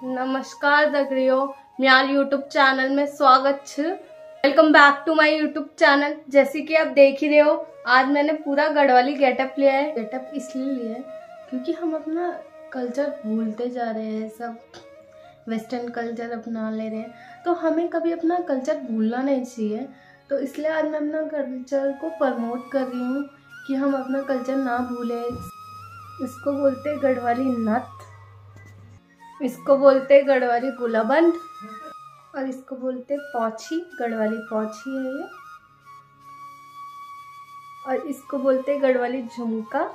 नमस्कार दगड़ियों, म्यार यूट्यूब चैनल में स्वागत है। Welcome back to my YouTube channel. जैसे कि आप देख ही रहे हो, आज मैंने पूरा गढ़वाली गेटअप लिया है। गेटअप इसलिए लिया है क्योंकि हम अपना कल्चर भूलते जा रहे हैं, सब वेस्टर्न कल्चर अपना ले रहे हैं, तो हमें कभी अपना कल्चर भूलना नहीं चाहिए। तो इसलिए आज मैं अपना कल्चर को प्रमोट कर रही हूँ कि हम अपना कल्चर ना भूलें। इसको बोलते गढ़वाली नथ, इसको बोलते गढ़वाली गुलाबंद और इसको बोलते पौछी। गढ़वाली पौछी है ये। और इसको बोलते गढ़वाली झुमका।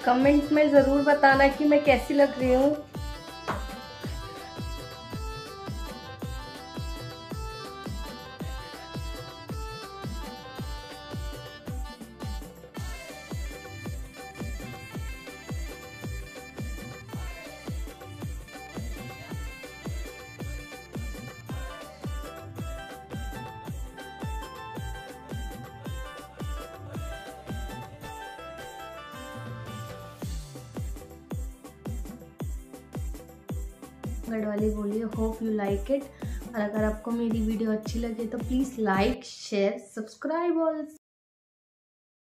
कमेंट में ज़रूर बताना कि मैं कैसी लग रही हूँ। गढ़वाली बोलिए, होप यू लाइक इट। और अगर आपको मेरी वीडियो अच्छी लगे तो please like share subscribe all.